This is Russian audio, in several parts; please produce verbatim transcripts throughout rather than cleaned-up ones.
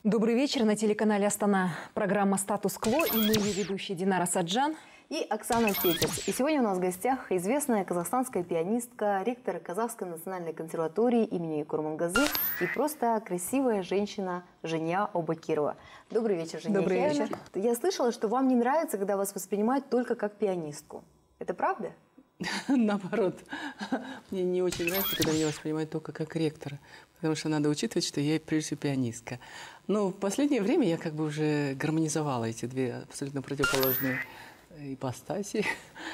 Добрый вечер. На телеканале «Астана» программа «Статус-кво», и мы ее ведущие Динара Саджан и Оксана Петерс. И сегодня у нас в гостях известная казахстанская пианистка, ректор Казахской национальной консерватории имени Курмангазы и просто красивая женщина Жения Обакирова. Добрый вечер, Жения. Добрый вечер. Я слышала, что вам не нравится, когда вас воспринимают только как пианистку. Это правда? Наоборот. Мне не очень нравится, когда меня воспринимают только как ректора. Потому что надо учитывать, что я прежде всего пианистка. Но в последнее время я как бы уже гармонизовала эти две абсолютно противоположные ипостаси.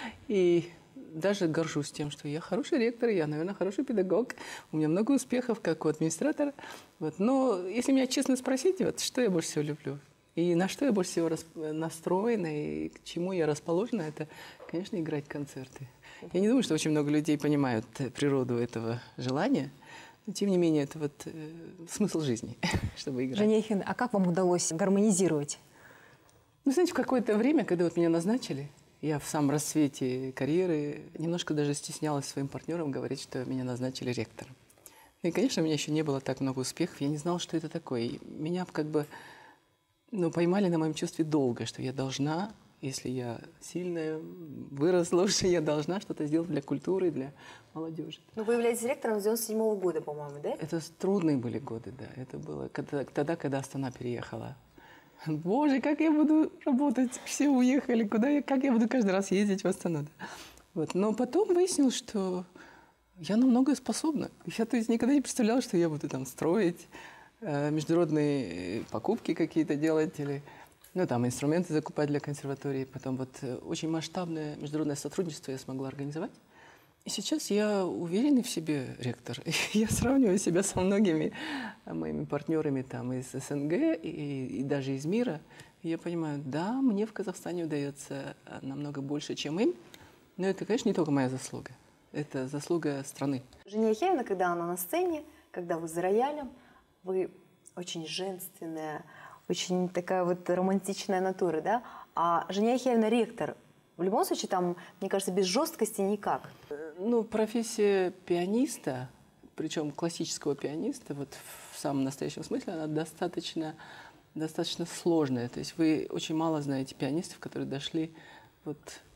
И даже горжусь тем, что я хороший ректор, я, наверное, хороший педагог. У меня много успехов как у администратора. Вот. Но если меня честно спросить, вот, что я больше всего люблю? И на что я больше всего настроена, и к чему я расположена, это, конечно, играть концерты. Я не думаю, что очень много людей понимают природу этого желания. Но, тем не менее, это вот э, смысл жизни, чтобы играть. Женяхин, а как вам удалось гармонизировать? Ну, знаете, в какое-то время, когда вот меня назначили, я в самом расцвете карьеры немножко даже стеснялась своим партнерам говорить, что меня назначили ректором. И, конечно, у меня еще не было так много успехов, я не знала, что это такое. И меня как бы ну, поймали на моем чувстве долго, что я должна, если я сильная, выросла уже, я должна что-то сделать для культуры, для молодежи. Ну, вы являетесь ректором с девяносто седьмого года, по-моему, да? Это трудные были годы, да. Это было когда, тогда, когда Астана переехала. Боже, как я буду работать? Все уехали, куда я, как я буду каждый раз ездить в Астану? Да? Вот. Но потом выяснилось, что я на многое способна. Я, то есть, никогда не представляла, что я буду там строить, э, международные покупки какие-то делать или ну, там, инструменты закупать для консерватории. Потом вот очень масштабное международное сотрудничество я смогла организовать. И сейчас я уверенный в себе ректор. Я сравниваю себя со многими моими партнерами там, из СНГ и, и даже из мира. И я понимаю, да, мне в Казахстане удается намного больше, чем им. Но это, конечно, не только моя заслуга. Это заслуга страны. Жения Яхьевна, когда она на сцене, когда вы за роялем, вы очень женственная, очень такая вот романтичная натура, да? А Жения Яхьевна ректор. В любом случае, там, мне кажется, без жесткости никак. Ну, профессия пианиста, причем классического пианиста, вот в самом настоящем смысле, она достаточно, достаточно сложная. То есть вы очень мало знаете пианистов, которые дошли вот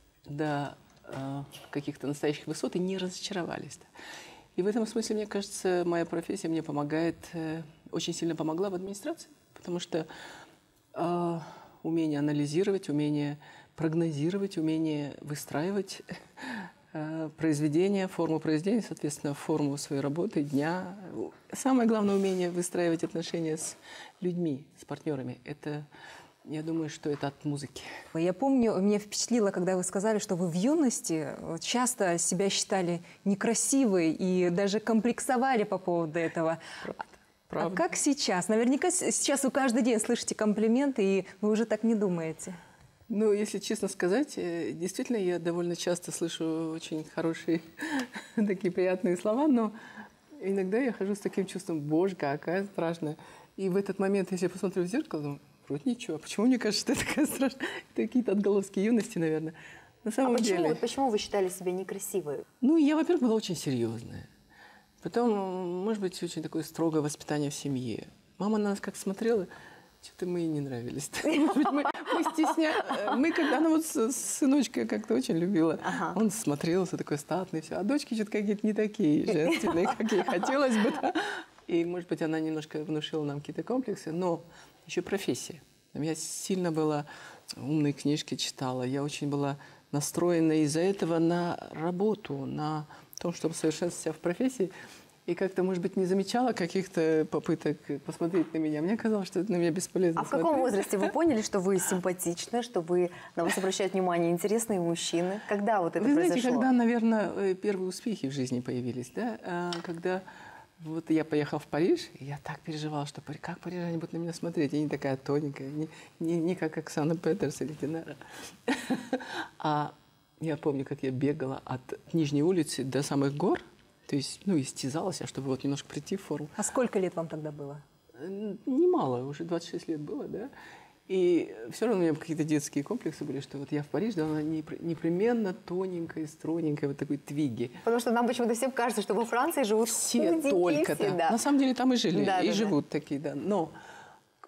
до э, каких-то настоящих высот и не разочаровались. И в этом смысле, мне кажется, моя профессия мне помогает, э, очень сильно помогла в администрации, потому что э, умение анализировать, умение прогнозировать, умение выстраивать э, произведение, форму произведения, соответственно, форму своей работы, дня. Самое главное умение выстраивать отношения с людьми, с партнерами. Это, я думаю, что это от музыки. Я помню, меня впечатлило, когда вы сказали, что вы в юности часто себя считали некрасивой и даже комплексовали по поводу этого. Правда. Правда. А как сейчас? Наверняка сейчас вы каждый день слышите комплименты, и вы уже так не думаете. Ну, если честно сказать, действительно, я довольно часто слышу очень хорошие, такие приятные слова, но иногда я хожу с таким чувством, боже, какая страшная. И в этот момент, если я посмотрю в зеркало, думаю, вроде ничего, почему мне кажется, что я такая страшная? Это какие-то отголоски юности, наверное. На самом а почему, деле... вот почему вы считали себя некрасивой? Ну, я, во-первых, была очень серьезная. Потом, может быть, очень такое строгое воспитание в семье. Мама на нас как смотрела... Что-то мы ей не нравились. Может быть, мы, мы стесня... Мы, когда она вот сыночка как-то очень любила, ага. Он смотрелся такой статный, все. А дочки что-то какие-то не такие женственные, как ей хотелось бы. Да? И, может быть, она немножко внушила нам какие-то комплексы. Но еще профессия. Я сильно была, умные книжки читала. Я очень была настроена из-за этого на работу, на том, чтобы совершенствовать себя в профессии. И как-то, может быть, не замечала каких-то попыток посмотреть на меня. Мне казалось, что это на меня бесполезно А в смотреть. каком возрасте вы поняли, что вы симпатичны, что вы, на вас обращают внимание интересные мужчины? Когда вот это вы произошло? Знаете, когда, наверное, первые успехи в жизни появились, да? Когда вот я поехала в Париж, и я так переживала, что как парижане будут на меня смотреть. Я не такая тоненькая, не, не, не как Оксана Петерс или Динара. А я помню, как я бегала от Нижней улицы до самых гор. То есть, ну, истязалась, чтобы вот немножко прийти в форму. А сколько лет вам тогда было? Немало, уже двадцать шесть лет было, да. И все равно у меня какие-то детские комплексы были, что вот я в Париж, да, она непременно тоненькая, стройненькая, вот такой твиги. Потому что нам почему-то всем кажется, что во Франции живут все худенькие только все, да. да. На самом деле там и жили, да, и да, живут да. такие, да. Но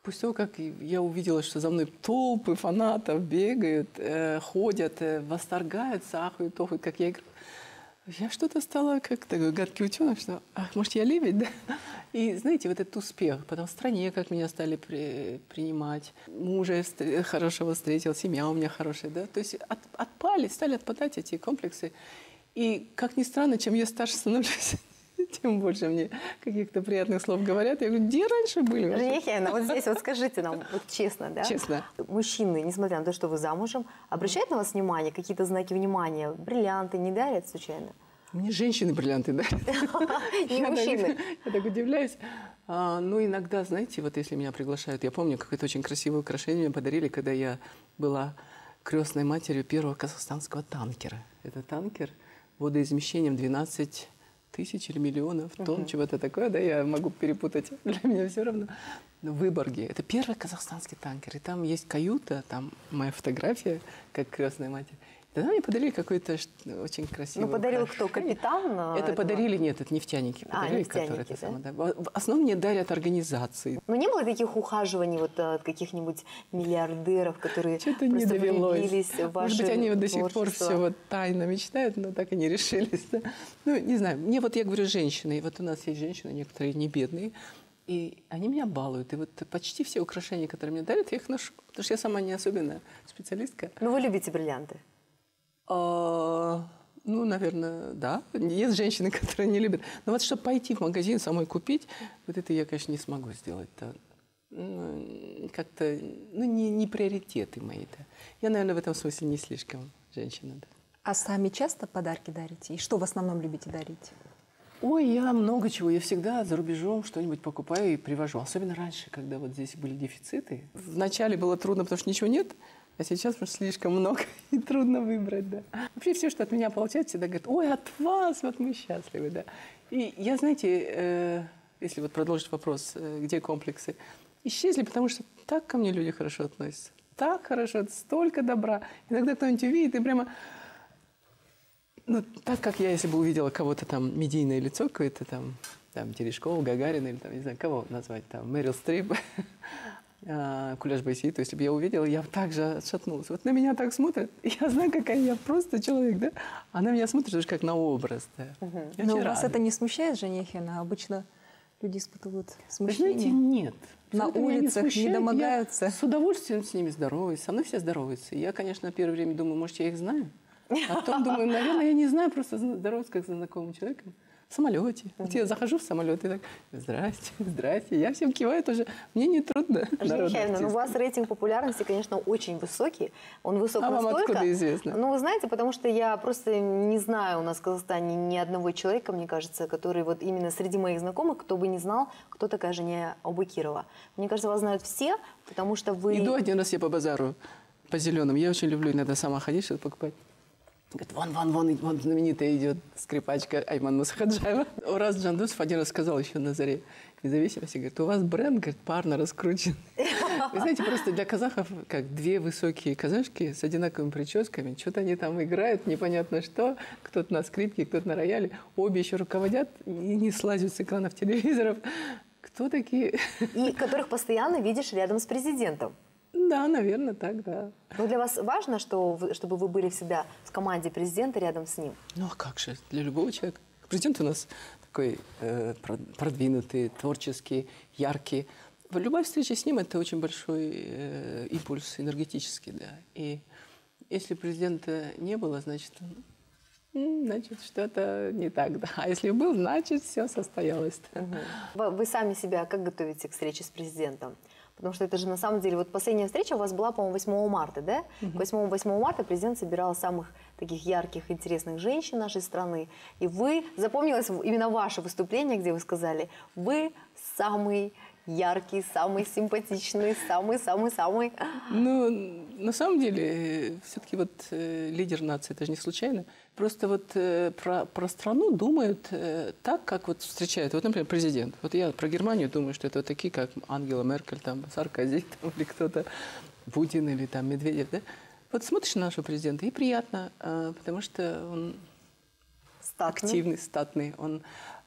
после того, как я увидела, что за мной толпы фанатов бегают, э, ходят, э, восторгаются, ахают, охают, как я играю, я что-то стала как такой гадкий утенок, что, ах, может, я лебедь, да? И знаете, вот этот успех, потом в стране, как меня стали при, принимать, мужа я встр- хорошего встретил, семья у меня хорошая, да? То есть от, отпали, стали отпадать эти комплексы. И, как ни странно, чем я старше становлюсь, тем больше мне каких-то приятных слов говорят. Я говорю, где раньше были? Жения Хеевна, вот здесь вот скажите нам, вот честно, да? Честно. Мужчины, несмотря на то, что вы замужем, обращают на вас внимание, какие-то знаки внимания? Бриллианты не дарят случайно? Мне женщины бриллианты дарят. Не мужчины. Я так удивляюсь. А, ну, иногда, знаете, вот если меня приглашают, я помню, какое-то очень красивое украшение мне подарили, когда я была крестной матерью первого казахстанского танкера. Это танкер водоизмещением двенадцать тысяч или миллионов тонн, uh-huh. чего-то такое, да, я могу перепутать, для меня все равно. В Выборге. Это первый казахстанский танкер. И там есть каюта, там моя фотография, как крестная мать. Тогда мне подарили какой-то очень красивый... Ну, подарил кто? Капитан? Это этого? подарили, нет, это нефтяники. Подарили, а, нефтяники, которые, да? это самое, да. В основном мне дарят организации. Но не было таких ухаживаний вот от каких-нибудь миллиардеров, которые Что-то просто не довелось. влюбились в ваше Может быть, они вот до сих пор творчество? все вот тайно мечтают, но так и не решились. Да? Ну, не знаю. Мне вот, я говорю, женщины. И вот у нас есть женщины, некоторые не бедные. И они меня балуют. И вот почти все украшения, которые мне дарят, я их ношу. Потому что я сама не особенная специалистка. Ну, вы любите бриллианты? А, ну, наверное, да. Есть женщины, которые не любят. Но вот чтобы пойти в магазин самой купить, вот это я, конечно, не смогу сделать. -то. Ну, как-то, ну, не, не приоритеты мои-то. Я, наверное, в этом смысле не слишком женщина. Да. А сами часто подарки дарите? И что в основном любите дарить? Ой, я много чего. Я всегда за рубежом что-нибудь покупаю и привожу. Особенно раньше, когда вот здесь были дефициты. Вначале было трудно, потому что ничего нет. А сейчас потому что слишком много и трудно выбрать, да. Вообще все, что от меня получают, всегда говорят, ой, от вас, вот мы счастливы, да. И я, знаете, э, если вот продолжить вопрос, э, где комплексы, исчезли, потому что так ко мне люди хорошо относятся. Так хорошо, столько добра. Иногда кто-нибудь увидит и прямо... Ну, так как я, если бы увидела кого-то там, медийное лицо какое-то там, там, Терешкова, Гагарина или там, не знаю, кого назвать, там, Мэрил Стрип, Куляш Байсеитова, если бы я увидела, я бы также отшатнулась. Вот на меня так смотрят, я знаю, какая я просто человек, да? А на меня смотрят уже как на образ, да. Угу. Но вас рада. Это не смущает, Жения Хеевна? Обычно люди испытывают смущение. Вы знаете, нет. На улицах не, не домогаются. Я с удовольствием с ними здороваюсь, со мной все здороваются. Я, конечно, первое время думаю, может, я их знаю. А потом думаю, наверное, я не знаю, просто здороваюсь как с знакомым человеком. В самолете. Вот я захожу в самолет и так, здрасте, здрасте. Я всем киваю тоже. Мне не трудно. Жения Хеевна, ну у вас рейтинг популярности, конечно, очень высокий. Он высок а настолько. вам откуда известно? Ну, вы знаете, потому что я просто не знаю у нас в Казахстане ни одного человека, мне кажется, который вот именно среди моих знакомых, кто бы не знал, кто такая Жения Абукирова. Мне кажется, вас знают все, потому что вы... Иду один раз я по базару, по зеленым. Я очень люблю иногда сама ходить, что-то покупать. Говорит, вон, вон, вон, вон знаменитая идет скрипачка Айман Мусахаджаева. Ураз Джандусов один раз сказал еще на заре независимости, говорит, у вас бренд, говорит, парно раскручен. Вы знаете, просто для казахов, как две высокие казашки с одинаковыми прическами, что-то они там играют, непонятно что, кто-то на скрипке, кто-то на рояле, обе еще руководят и не слазят с экранов телевизоров. Кто такие? И которых постоянно видишь рядом с президентом. Да, наверное, так, да. Но для вас важно, что вы, чтобы вы были всегда в команде президента рядом с ним? Ну, а как же, для любого человека. Президент у нас такой э, продвинутый, творческий, яркий. Любая встреча с ним – это очень большой э, импульс энергетический, да. И если президента не было, значит, значит, что-то не так, да. А если был, значит, все состоялось. Угу. Вы, вы сами себя как готовите к встрече с президентом? Потому что это же на самом деле, вот последняя встреча у вас была, по-моему, восьмого марта, да? Uh-huh. К восьмому марта президент собирал самых таких ярких, интересных женщин нашей страны. И вы, запомнилось именно ваше выступление, где вы сказали, вы самый яркий, самый симпатичный, самый-самый-самый. Ну, на самом деле, все-таки вот э, лидер нации, это же не случайно. Просто вот э, про, про страну думают э, так, как вот встречают. Вот, например, президент. Вот я про Германию думаю, что это вот такие, как Ангела Меркель, там, Саркози, там, или кто-то, Путин или там Медведев, да? Вот смотришь на нашего президента, и приятно, э, потому что он статный. активный, статный, он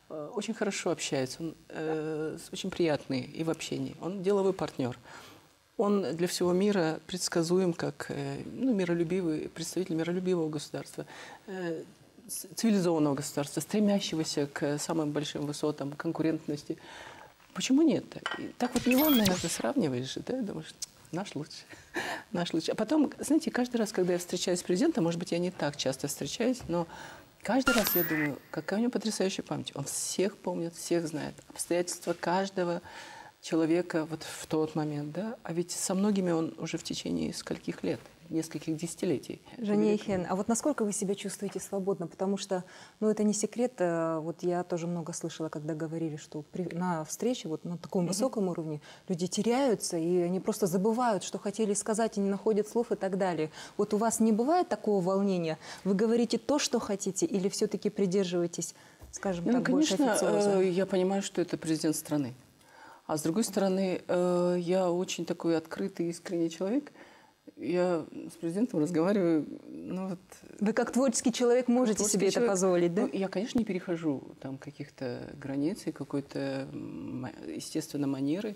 э, очень хорошо общается, он э, очень приятный и в общении. Он деловой партнер. Он для всего мира предсказуем как э, ну, миролюбивый, представитель миролюбивого государства, э, цивилизованного государства, стремящегося к самым большим высотам конкурентности. Почему нет? И так вот невольно иногда сравниваешь, да, думаешь, наш лучше, наш лучше. А потом, знаете, каждый раз, когда я встречаюсь с президентом, может быть, я не так часто встречаюсь, но каждый раз я думаю, какая у него потрясающая память. Он всех помнит, всех знает, обстоятельства каждого человека вот в тот момент, да. А ведь со многими он уже в течение скольких лет, нескольких десятилетий. Жанейхен, а вот насколько вы себя чувствуете свободно? Потому что, ну, это не секрет. Вот я тоже много слышала, когда говорили, что при, на встрече вот на таком mm-hmm. высоком уровне люди теряются, и они просто забывают, что хотели сказать, и не находят слов и так далее. Вот у вас не бывает такого волнения? Вы говорите то, что хотите, или все-таки придерживаетесь, скажем ну, так, конечно, больше официоза? Я понимаю, что это президент страны. А с другой стороны, я очень такой открытый, искренний человек. Я с президентом разговариваю, ну вот... Вы как творческий человек можете творческий себе человек, это позволить, да? Ну, я, конечно, не перехожу там каких-то границ и какой-то, естественно, манеры,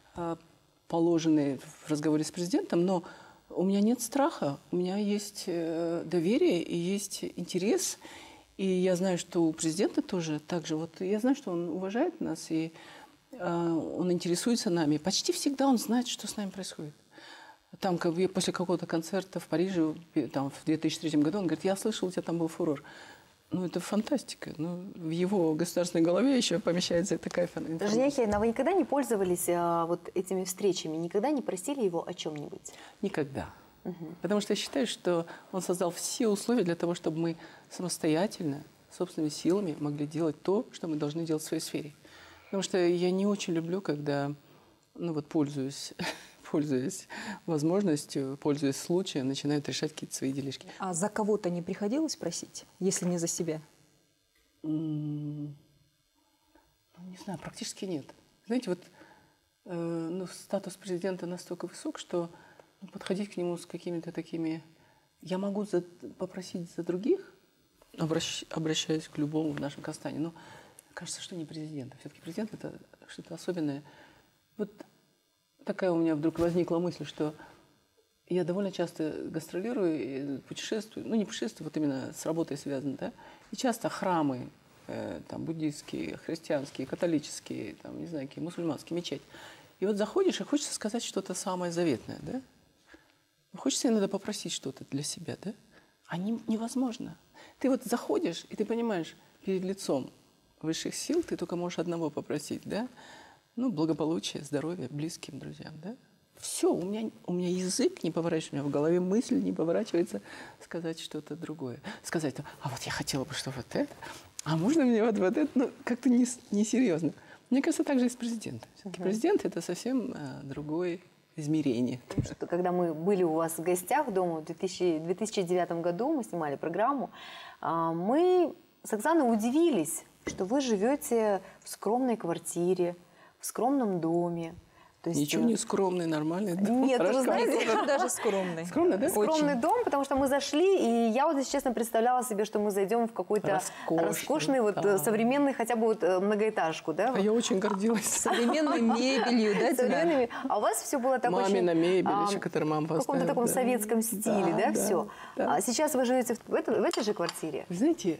положенные в разговоре с президентом, но у меня нет страха, у меня есть доверие и есть интерес, и я знаю, что у президента тоже так же. Вот я знаю, что он уважает нас, и он интересуется нами. Почти всегда он знает, что с нами происходит. Там, как бы, после какого-то концерта в Париже там, в две тысячи третьем году, он говорит, я слышал, у тебя там был фурор. Ну, это фантастика. Ну, в его государственной голове еще помещается такая информация. Жанейхен, а вы никогда не пользовались а, вот этими встречами? Никогда не просили его о чем-нибудь? Никогда. Угу. Потому что я считаю, что он создал все условия для того, чтобы мы самостоятельно, собственными силами могли делать то, что мы должны делать в своей сфере. Потому что я не очень люблю, когда, ну вот, пользуюсь... пользуясь возможностью, пользуясь случаем, начинают решать какие-то свои делишки. А за кого-то не приходилось просить, если не за себя? Mm, ну, не знаю, практически нет. Знаете, вот э, ну, статус президента настолько высок, что ну, подходить к нему с какими-то такими... Я могу за, попросить за других, обращ, обращаясь к любому в нашем Казахстане, но кажется, что не президента. Все-таки президент – это что-то особенное. Вот такая у меня вдруг возникла мысль, что я довольно часто гастролирую, путешествую, ну не путешествую, вот именно с работой связано, да, и часто храмы, э, там, буддийские, христианские, католические, там, не знаю, какие, мусульманские, мечеть. И вот заходишь, и хочется сказать что-то самое заветное, да. Хочется иногда попросить что-то для себя, да. А не, невозможно. Ты вот заходишь, и ты понимаешь, перед лицом высших сил ты только можешь одного попросить, да. Ну, благополучие, здоровье, близким друзьям, да? Все, у меня, у меня язык не поворачивается, у меня в голове мысль не поворачивается сказать что-то другое. Сказать, а вот я хотела бы, что вот это, а можно мне вот, вот это? Ну, как-то несерьезно. Не Мне кажется, так же и с президентом. Все-таки угу. президент – это совсем а, другое измерение. Что, когда мы были у вас в гостях дома в две тысячи девятом году, мы снимали программу, мы с Оксаной удивились, что вы живете в скромной квартире, в скромном доме. То есть, ничего не скромный, нормальный дом. Нет, вы знаете, даже скромный. Скромный, да? Скромный Очень. Дом, потому что мы зашли, и я вот, если честно, представляла себе, что мы зайдем в какой-то роскошный, роскошный вот, да. современный, хотя бы вот многоэтажку. Да? А я очень гордилась. Современной мебелью, да? Современными. А у вас все было так очень... Мамина мебель, а, еще, которую мама поставила. В каком-то таком да. советском стиле, да, да, да все. Да. А сейчас вы живете в, в, этой, в этой же квартире? Вы знаете,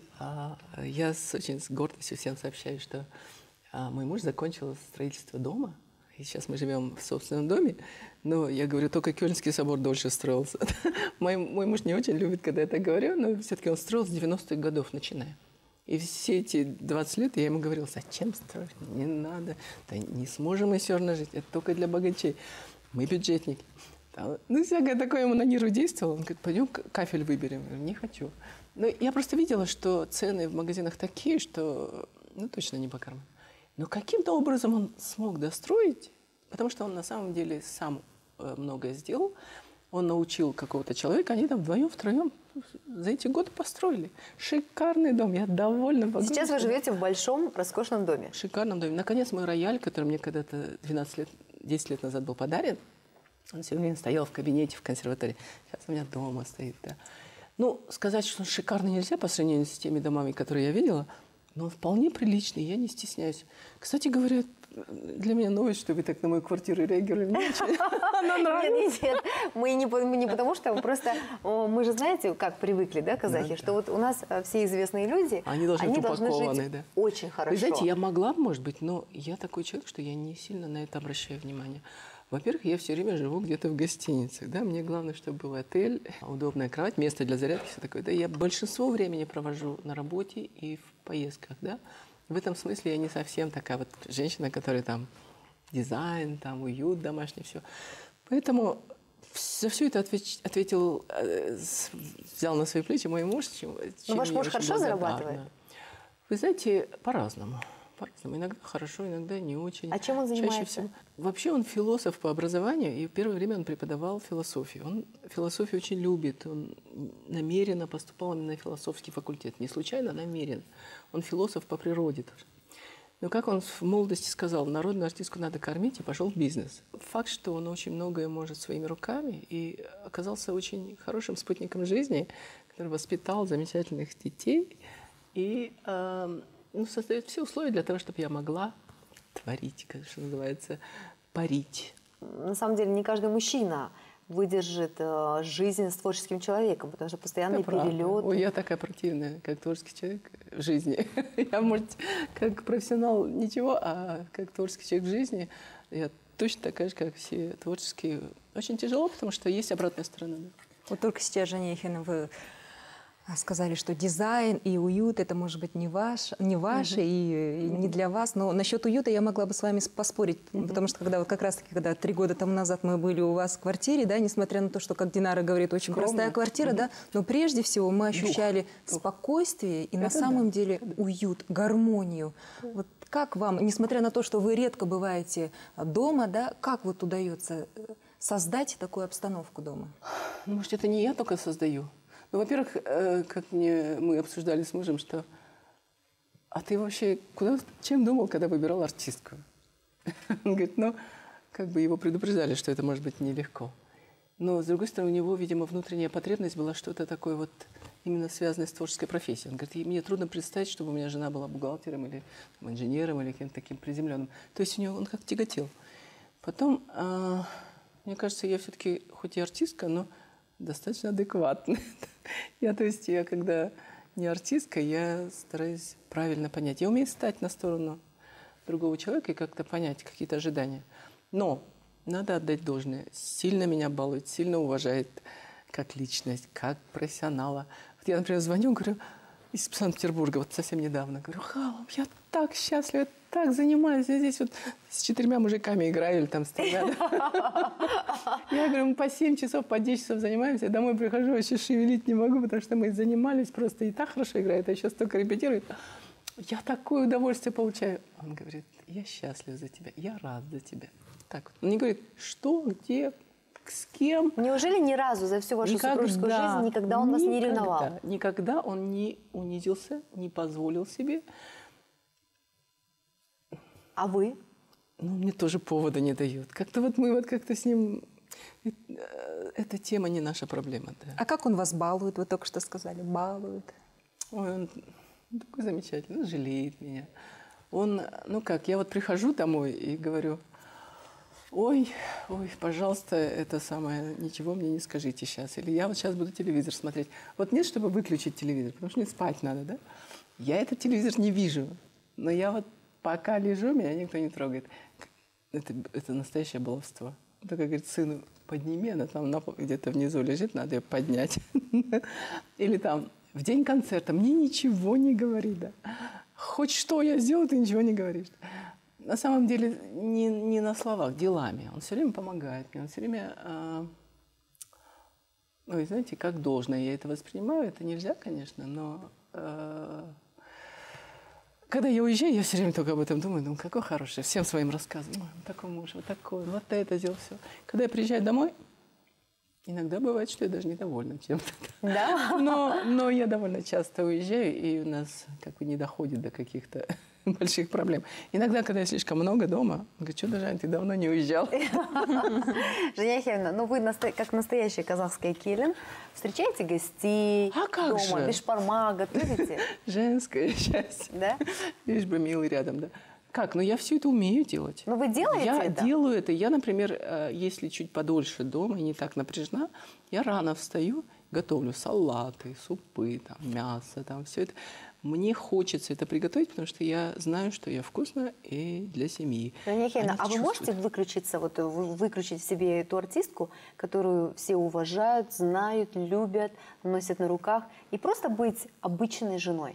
я с, очень с гордостью всем сообщаю, что мой муж закончил строительство дома. И сейчас мы живем в собственном доме, но я говорю, только Кёльнский собор дольше строился. мой, мой муж не очень любит, когда я так говорю, но все-таки он строил с девяностых годов, начиная. И все эти двадцать лет я ему говорила, зачем строить? Не надо. Да не сможем мы все равно жить, это только для богачей. Мы бюджетники. Ну, всякое такое ему на нервы действовало. Он говорит, пойдем кафель выберем. Я говорю, не хочу. Но я просто видела, что цены в магазинах такие, что ну, точно не по карману. Но каким-то образом он смог достроить, потому что он на самом деле сам э, многое сделал. Он научил какого-то человека, они там вдвоем, втроем за эти годы построили. Шикарный дом, я довольна. Богатым. Сейчас вы живете в большом, роскошном доме. В шикарном доме. Наконец, мой рояль, который мне когда-то двенадцать лет, десять лет назад был подарен, он все время стоял в кабинете в консерватории. Сейчас у меня дома стоит, да. Ну, сказать, что он шикарный нельзя по сравнению с теми домами, которые я видела. Но вполне приличный, я не стесняюсь. Кстати говоря, для меня новость, что вы так на мою квартиру реагировали. Мне очень она нравится. Нет, нет, мы не, мы не потому что, просто мы же знаете, как привыкли, да, казахи, Да, что да. вот у нас все известные люди, Они должны быть упакованы, жить да. очень хорошо. Вы знаете, я могла, может быть, но я такой человек, что я не сильно на это обращаю внимание. Во-первых, я все время живу где-то в гостиницах, да, мне главное, чтобы был отель, удобная кровать, место для зарядки, все такое. Да, я большинство времени провожу на работе и в поездках, да. В этом смысле я не совсем такая вот женщина, которая там дизайн, там уют домашний, все. Поэтому за все это отвеч, ответил, взял на свои плечи мой муж. Чем, Но ваш муж хорошо зарабатывает? Вы знаете, по-разному. По-разному. Иногда хорошо, иногда не очень. А чем он занимается? Чаще всего. Вообще он философ по образованию, и в первое время он преподавал философию. Он философию очень любит, он намеренно поступал именно на философский факультет. Не случайно, а намеренно. Он философ по природе тоже. Но как он в молодости сказал, народную артистку надо кормить, и пошел в бизнес. Факт, что он очень многое может своими руками, и оказался очень хорошим спутником жизни, который воспитал замечательных детей, и э, ну, создает все условия для того, чтобы я могла творить, как что называется, парить. На самом деле не каждый мужчина выдержит э, жизнь с творческим человеком, потому что постоянные перелеты. Ой, я такая противная, как творческий человек в жизни. Я, может, как профессионал ничего, а как творческий человек в жизни, я точно такая же, как все творческие. Очень тяжело, потому что есть обратная сторона. Вот только сейчас, Жания Яхиевна, вы сказали, что дизайн и уют это может быть не ваш, не ваше угу. и, и не для вас. Но насчет уюта я могла бы с вами поспорить, угу. потому что когда вот как раз-таки, когда три года тому назад мы были у вас в квартире, да, несмотря на то, что, как Динара говорит, очень Скромно. простая квартира, угу. да, но прежде всего мы ощущали Дух. спокойствие и это на самом да. деле это уют, гармонию. Да. Вот как вам, несмотря на то, что вы редко бываете дома, да, как вот удается создать такую обстановку дома? Может, это не я только создаю? Ну, во-первых, э, как мне, мы обсуждали с мужем, что а ты вообще куда, чем думал, когда выбирал артистку? Он говорит, ну, как бы его предупреждали, что это может быть нелегко. Но, с другой стороны, у него, видимо, внутренняя потребность была что-то такое вот именно связанное с творческой профессией. Он говорит, мне трудно представить, чтобы у меня жена была бухгалтером или там, инженером или кем-то таким приземленным. То есть у него он как тяготел. Потом, э, мне кажется, я все-таки хоть и артистка, но достаточно адекватная. Я, то есть, я когда не артистка, я стараюсь правильно понять. Я умею стать на сторону другого человека и как-то понять какие-то ожидания. Но надо отдать должное. Сильно меня балует, сильно уважает как личность, как профессионала. Вот я, например, звоню, говорю, из Санкт-Петербурга, вот совсем недавно, говорю, Халам, я так счастлива, я так занимаюсь, я здесь вот с четырьмя мужиками играю или там с тремя. Я говорю, мы по семь часов, по десять часов занимаемся, я домой прихожу, вообще шевелить не могу, потому что мы занимались, просто и так хорошо играет, а еще столько репетирует. Я такое удовольствие получаю. Он говорит, я счастлив за тебя, я рад за тебя. Так вот. Он не говорит, что, где, с кем. Неужели ни разу за всю вашу никогда, супружескую жизнь никогда он вас никогда, не ревновал? Никогда он не унизился, не позволил себе. А вы? Ну, мне тоже повода не дает. Как-то вот мы вот как-то с ним... Эта тема не наша проблема. Да. А как он вас балует? Вы только что сказали, балует. Ой, он такой замечательный, он жалеет меня. Он, ну как, я вот прихожу домой и говорю... Ой, ой, пожалуйста, это самое, ничего мне не скажите сейчас. Или я вот сейчас буду телевизор смотреть. Вот нет, чтобы выключить телевизор, потому что мне спать надо, да? Я этот телевизор не вижу. Но я вот пока лежу, меня никто не трогает. Это, это настоящее баловство. Только говорит, сыну, подними, она там где-то внизу лежит, надо ее поднять. Или там, в день концерта мне ничего не говори, да? Хоть что я сделаю, ты ничего не говоришь. На самом деле не, не на словах, делами. Он все время помогает мне, он все время, э, ну, знаете, как должное. Я это воспринимаю, это нельзя, конечно, но э, когда я уезжаю, я все время только об этом думаю, думаю, какой хороший, всем своим рассказываю. Вот такой муж, вот такой, вот это сделал, все. Когда я приезжаю домой, иногда бывает, что я даже недовольна чем-то. Да? Но, но я довольно часто уезжаю, и у нас как бы не доходит до каких-то больших проблем. Иногда, когда я слишком много дома, говорю, что, Жень, ты давно не уезжал. Женя Хевна, ну вы как настоящая казахская келин встречаете гостей а как дома, же? бешпарма готовите? Женское счастье. Да? Лишь бы милый рядом, да. Как? Ну, я все это умею делать. Ну, вы делаете я это? Я делаю это. Я, например, если чуть подольше дома и не так напряжена, я рано встаю, готовлю салаты, супы, там, мясо, там, все это. Мне хочется это приготовить, потому что я знаю, что я вкусно и для семьи. Женя Хевна, а вы можете выключиться, вот, выключить в себе эту артистку, которую все уважают, знают, любят, носят на руках, и просто быть обычной женой?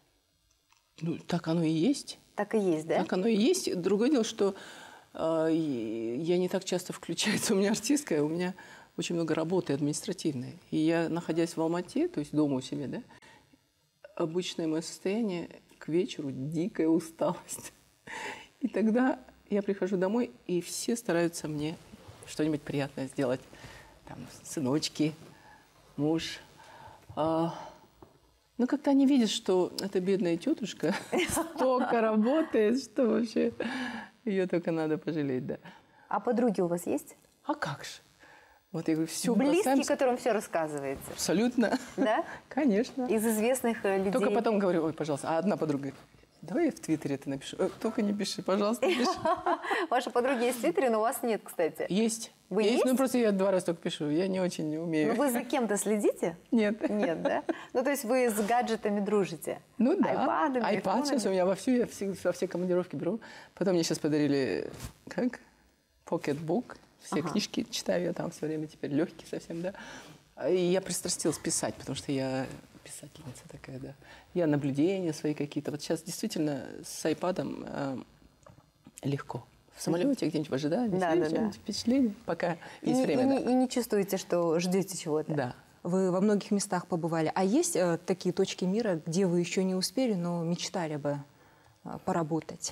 Ну, так оно и есть. Так и есть, да? Так оно и есть. Другое дело, что э, я не так часто включается. У меня артистская, у меня очень много работы административной. И я, находясь в Алмате, то есть дома у себя, да, обычное мое состояние к вечеру, дикая усталость. И тогда я прихожу домой, и все стараются мне что-нибудь приятное сделать. Там, сыночки, муж. А, ну, как-то они видят, что эта бедная тетушка столько работает, что вообще ее только надо пожалеть, да. А подруги у вас есть? А как же? Вот я говорю, все близкие, бросаем. которым все рассказываете? Абсолютно. Да? Конечно. Из известных людей? Только потом говорю, ой, пожалуйста, а одна подруга говорит, давай я в Твиттере это напишу. Э, только не пиши, пожалуйста, не пиши. Ваши подруги есть в Твиттере, но у вас нет, кстати. Есть. Вы есть? есть? Ну, просто я два раза только пишу, я не очень не умею. Ну, вы за кем-то следите? Нет. Нет, да? Ну, то есть вы с гаджетами дружите? Ну да. Айпадами, Айпад сейчас у меня во всю, я все, во все командировки беру. Потом мне сейчас подарили, как, покетбук. Все ага. книжки читаю я там все время, теперь легкий совсем, да. И я пристрастилась писать, потому что я писательница такая, да. Я наблюдения свои какие-то. Вот сейчас действительно с айпадом э, легко. В самолете, где-нибудь в ожидании, да, да, да. впечатление, пока и, есть время. И, да. не, и не чувствуете, что ждете чего-то. Да. Вы во многих местах побывали. А есть э, такие точки мира, где вы еще не успели, но мечтали бы э, поработать?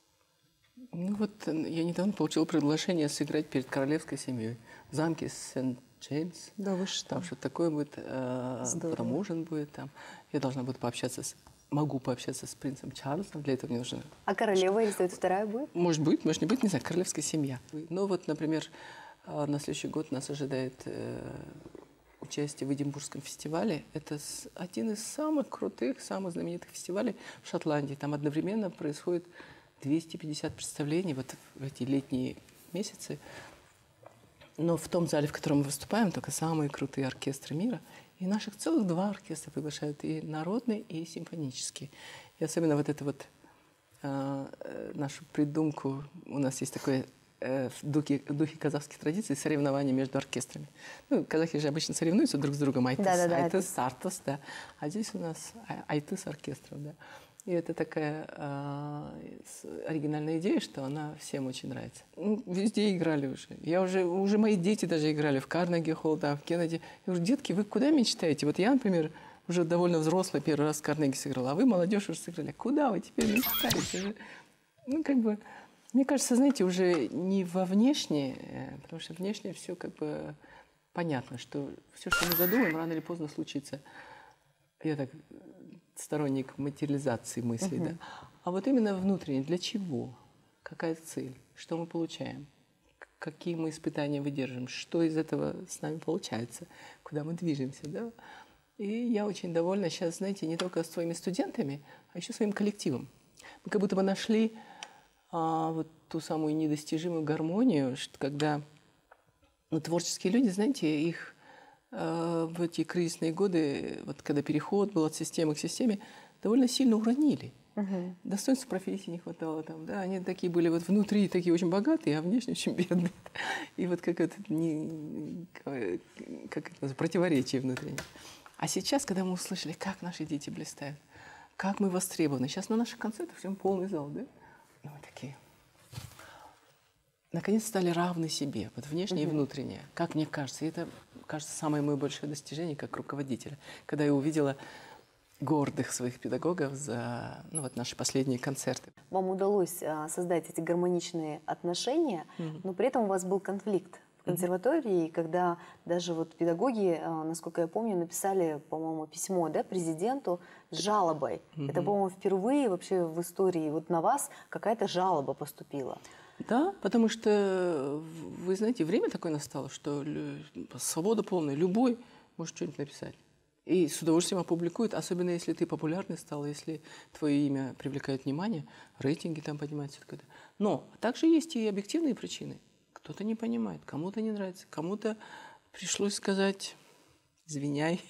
Ну вот я недавно получила приглашение сыграть перед королевской семьей в замке Сент-Джеймс. Да вы что? Там что-то такое будет, э, потом ужин будет там. Я должна буду пообщаться с... Могу пообщаться с принцем Чарльзом, для этого мне нужно... А королева Елизавета вторая будет? Может быть, может не быть, не знаю, королевская семья. Ну вот, например, на следующий год нас ожидает э, участие в Эдинбургском фестивале. Это один из самых крутых, самых знаменитых фестивалей в Шотландии. Там одновременно происходит двести пятьдесят представлений вот в эти летние месяцы. Но в том зале, в котором мы выступаем, только самые крутые оркестры мира. И наших целых два оркестра приглашают, и народный, и симфонический. И особенно вот эту вот э, нашу придумку, у нас есть такое э, в, духе, в духе казахских традиций соревнование между оркестрами. Ну, казахи же обычно соревнуются друг с другом, айтыс, да, да, да, айтыс, сартыс, да. А здесь у нас айтыс оркестров, да. И это такая э, оригинальная идея, что она всем очень нравится. Ну, везде играли уже. Я уже, уже мои дети даже играли в Карнеги Холл, там, в Кеннеди. Я говорю, детки, вы куда мечтаете? Вот я, например, уже довольно взрослый первый раз в Карнеги сыграла, а вы, молодежь, уже сыграли. Куда вы теперь мечтаете? Ну, как бы, мне кажется, знаете, уже не во внешнее, потому что внешне все как бы понятно, что все, что мы задумаем, рано или поздно случится. Я так... сторонник материализации мыслей, uh-huh. да. А вот именно внутренне, для чего? Какая цель? Что мы получаем? Какие мы испытания выдержим? Что из этого с нами получается? Куда мы движемся, да? И я очень довольна сейчас, знаете, не только с своими студентами, а еще своим коллективом. Мы как будто бы нашли а, вот ту самую недостижимую гармонию, что когда ну, творческие люди, знаете, их в эти кризисные годы, вот когда переход был от системы к системе, довольно сильно уронили. Uh-huh. Достоинства профессии не хватало там, да, они такие были вот внутри такие очень богатые, а внешне очень бедные. И вот как это, не, как это противоречие внутреннее. А сейчас, когда мы услышали, как наши дети блистают, как мы востребованы, сейчас на наших концертах всем полный зал, да? И мы такие... Наконец стали равны себе, вот внешнее uh-huh. и внутреннее. Как мне кажется, и это, кажется, самое мое большое достижение как руководителя. Когда я увидела гордых своих педагогов за ну, вот наши последние концерты. Вам удалось а, создать эти гармоничные отношения, uh-huh. но при этом у вас был конфликт в консерватории, когда даже вот педагоги, а, насколько я помню, написали, по-моему, письмо, да, президенту с жалобой. Mm-hmm. Это, по-моему, впервые вообще в истории вот на вас какая-то жалоба поступила. Да, потому что, вы знаете, время такое настало, что свобода полная, любой может что-нибудь написать. И с удовольствием опубликует, особенно если ты популярный стал, если твое имя привлекает внимание, рейтинги там поднимаются. Но также есть и объективные причины. Кто-то не понимает, кому-то не нравится, кому-то пришлось сказать «извиняй»,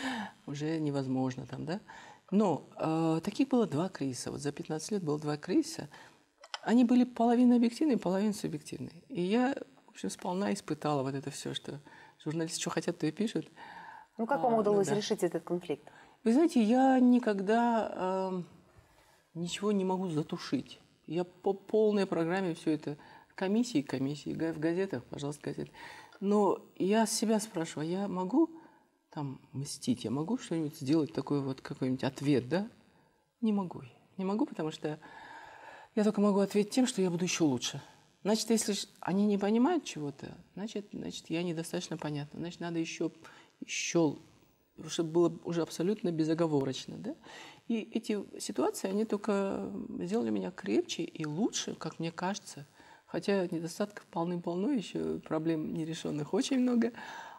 уже невозможно там, да. Но э, таких было два кризиса. Вот за пятнадцать лет было два кризиса. Они были половина объективные, половина субъективные. И я, в общем, сполна испытала вот это все, что журналисты что хотят, то и пишут. Ну, как вам удалось а, ну, да. решить этот конфликт? Вы знаете, я никогда э, ничего не могу затушить. Я по полной программе все это, комиссии, комиссии, в газетах, пожалуйста, газеты. Но я себя спрашиваю, я могу там мстить, я могу что-нибудь сделать, такой вот какой-нибудь ответ, да? Не могу. Не могу, потому что я только могу ответить тем, что я буду еще лучше. Значит, если они не понимают чего-то, значит, значит, я недостаточно понятна. Значит, надо еще... еще, чтобы было уже абсолютно безоговорочно. Да? И эти ситуации, они только сделали меня крепче и лучше, как мне кажется. Хотя недостатков полным-полно, еще проблем нерешенных очень много.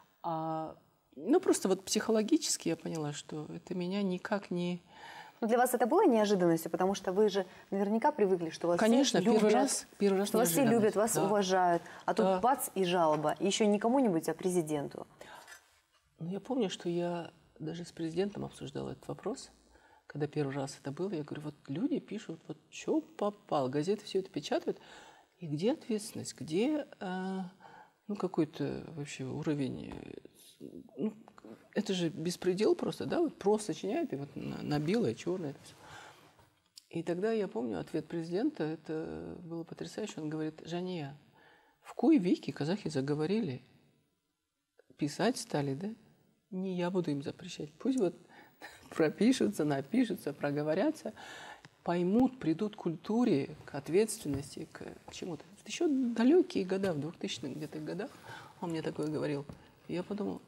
А, ну, просто вот психологически я поняла, что это меня никак не... Но для вас это было неожиданностью, потому что вы же наверняка привыкли, что вас Конечно, все любят, первый раз, первый раз что вас все любят, вас да. уважают, а тут Да. бац и жалоба, и еще не кому-нибудь, а президенту. Ну, я помню, что я даже с президентом обсуждала этот вопрос, когда первый раз это было. Я говорю, вот люди пишут, вот что попало, газеты все это печатают, и где ответственность, где э, ну, какой-то вообще уровень... Ну, это же беспредел просто, да, вот просто сочиняют, и вот на, на белое, черное. Это все. И тогда я помню ответ президента, это было потрясающе. Он говорит, Жания, в кои веки казахи заговорили, писать стали, да? Не я буду им запрещать. Пусть вот пропишутся, напишутся, проговорятся, поймут, придут к культуре, к ответственности, к, к чему-то. Еще далекие года, в двухтысячных где-то годах он мне такое говорил. И я подумал...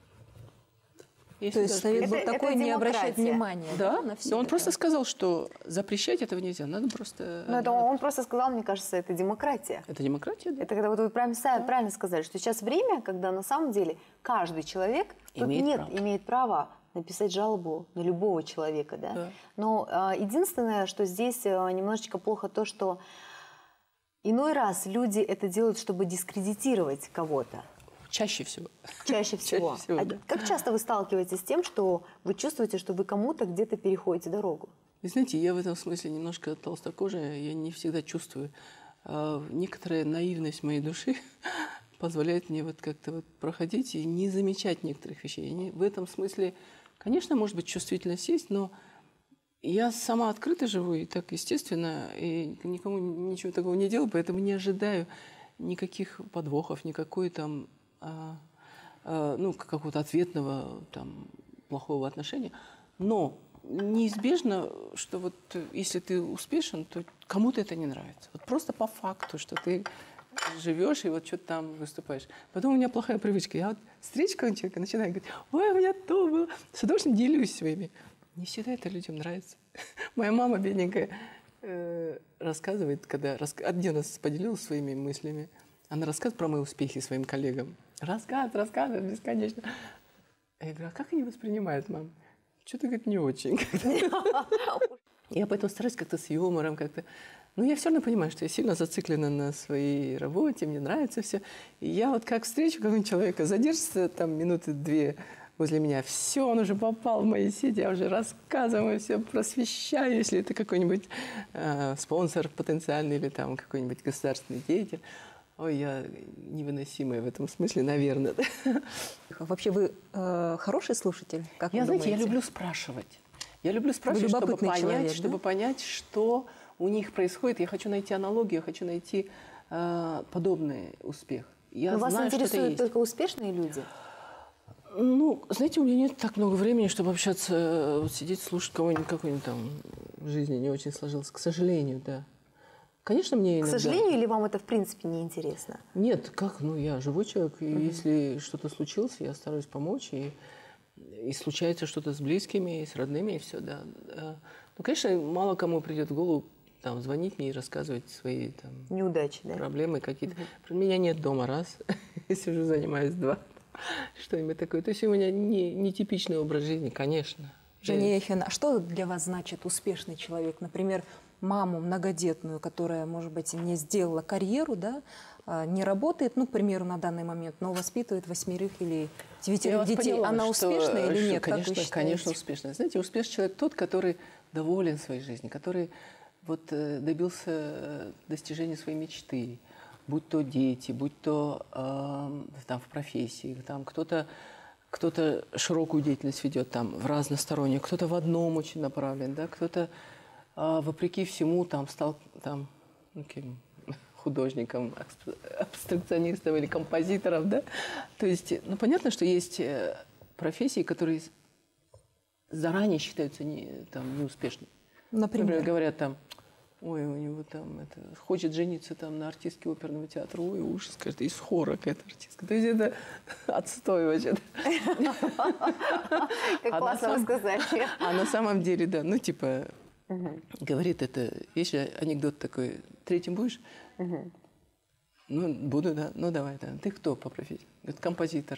То есть совет был это, такой, это не обращать внимания, да, да, на все но он это. просто сказал, что запрещать этого нельзя, надо просто... Ну, это он просто сказал, мне кажется, это демократия. Это демократия, да? Это когда вот вы правильно, да. правильно сказали, что сейчас время, когда на самом деле каждый человек, тут Имеет нет, право. имеет право написать жалобу на любого человека, да. Да. Но а, единственное, что здесь а, немножечко плохо то, что иной раз люди это делают, чтобы дискредитировать кого-то. Чаще всего. Чаще всего. Чаще всего, А да. как часто вы сталкиваетесь с тем, что вы чувствуете, что вы кому-то где-то переходите дорогу? Вы знаете, я в этом смысле немножко толстокожая, я не всегда чувствую. А, некоторая наивность моей души позволяет мне вот как-то вот проходить и не замечать некоторых вещей. Не, в этом смысле, конечно, может быть, чувствительность есть, но я сама открыто живу и так естественно, и никому ничего такого не делаю, поэтому не ожидаю никаких подвохов, никакой там... А, а, ну, какого-то ответного, там, плохого отношения. Но неизбежно, что вот если ты успешен, то кому-то это не нравится. Вот просто по факту, что ты живешь и вот что-то там выступаешь. Потом у меня плохая привычка. Я вот встречу какого-нибудь человека, начинаю говорить, ой, у меня то было. С удовольствием делюсь своими. Не всегда это людям нравится. Моя мама, бедненькая, э, рассказывает, когда рас... один раз поделилась своими мыслями, она рассказывает про мои успехи своим коллегам. Рассказывает, рассказывает бесконечно. Я говорю, а как они воспринимают, мам? Что-то, говорит, не очень. Я поэтому стараюсь как-то с юмором, как-то... Но я все равно понимаю, что я сильно зациклена на своей работе, мне нравится все. И я вот как встречу какого-нибудь человека, задержится там минуты две возле меня, все, он уже попал в мои сети, я уже рассказываю, все просвещаю, если это какой-нибудь э, спонсор потенциальный или там какой-нибудь государственный деятель. Ой, я невыносимая в этом смысле, наверное. Вообще вы э, хороший слушатель? Как Я, вы знаете, я думаете? люблю спрашивать. Я люблю спрашивать, чтобы любопытный понять, человек, да? чтобы понять, что у них происходит. Я хочу найти аналогию, я хочу найти э, подобный успех. Я Но вас знаю, что это интересуют есть. только успешные люди? Ну, знаете, у меня нет так много времени, чтобы общаться, вот сидеть, слушать кого-нибудь, какой-нибудь там в жизни не очень сложилось. К сожалению, да. Конечно, мне К иногда... сожалению, или вам это в принципе не интересно? Нет, как, ну я живой человек, и Мгм. если что-то случилось, я стараюсь помочь, и, и случается что-то с близкими, и с родными, и все, да. Э, Ну, конечно, мало кому придет в голову там, звонить мне и рассказывать свои там, Неудачи, да? проблемы какие-то. Меня нет дома, раз, я сижу, занимаюсь, два, что-нибудь такое. То есть у меня не, не типичный образ жизни, конечно. Жения Яхина, а что для вас значит успешный человек? Например, маму многодетную, которая, может быть, не сделала карьеру, да, а, не работает, ну, к примеру, на данный момент, но воспитывает восьмерых или Я девятерых вас детей. поняла, Она что- успешная или что, нет? Как вы Конечно, считаете? конечно, успешная. Знаете, успешный человек тот, который доволен своей жизнью, который вот, э, добился э, достижения своей мечты, будь то дети, будь то э, там, в профессии, там кто-то кто-то широкую деятельность ведет там в разностороннюю, кто-то в одном очень направлен, да, кто-то э, вопреки всему там стал там, ну, кем? Художником, абстракционистом или композитором, да? То есть, ну, понятно, что есть э, профессии, которые заранее считаются не, там, неуспешными. Например? Например, говорят там, ой, у него там, это, хочет жениться там на артистке оперного театра, ой, ужас, скажет, из хора какая-то артистка. То есть это отстой вообще. Как классно вы сказали. А на самом деле, да, ну, типа, говорит это, есть же анекдот такой, третьим будешь? Ну, буду, да. Ну, давай, да. Ты кто по профессии? Говорит, композитор.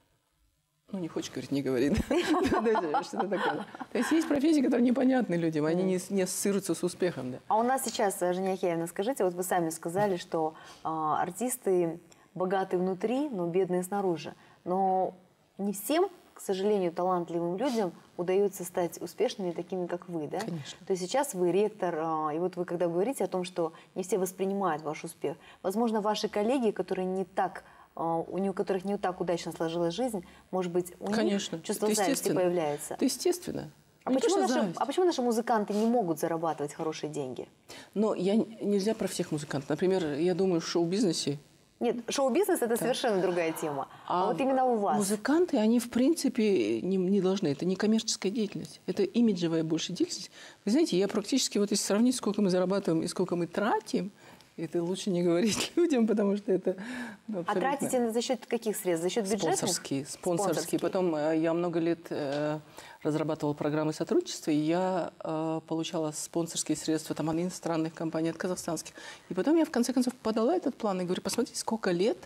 Ну, не хочешь, говорит, не говори. Что-то такое. То есть есть профессии, которые непонятны людям, они не, не ассоциируются с успехом. Да. А у нас сейчас, Жения Яхеевна, скажите, вот вы сами сказали, что а, артисты богаты внутри, но бедные снаружи. Но не всем, к сожалению, талантливым людям удается стать успешными такими, как вы, да? Конечно. То есть сейчас вы ректор, а, и вот вы когда говорите о том, что не все воспринимают ваш успех, возможно, ваши коллеги, которые не так, а, у них, у которых не так удачно сложилась жизнь, может быть, у Конечно. них чувство Это зависти естественно. появляется. Это естественно. А Не то, почему, что наши, зависть. а почему наши музыканты не могут зарабатывать хорошие деньги? Но я, нельзя про всех музыкантов. Например, я думаю, в шоу-бизнесе. Нет, шоу-бизнес – это совершенно другая тема. А, вот именно у вас. Музыканты, они в принципе не, не должны. Это не коммерческая деятельность. Это имиджевая больше деятельность. Вы знаете, я практически, вот если сравнить, сколько мы зарабатываем и сколько мы тратим, это лучше не говорить людям, потому что это ну, А тратите за счет каких средств? За счет бюджетных? спонсорские, спонсорские. Потом э, я много лет э, разрабатывала программы сотрудничества, и я э, получала спонсорские средства там, от иностранных компаний, от казахстанских. И потом я в конце концов подала этот план и говорю, посмотрите, сколько лет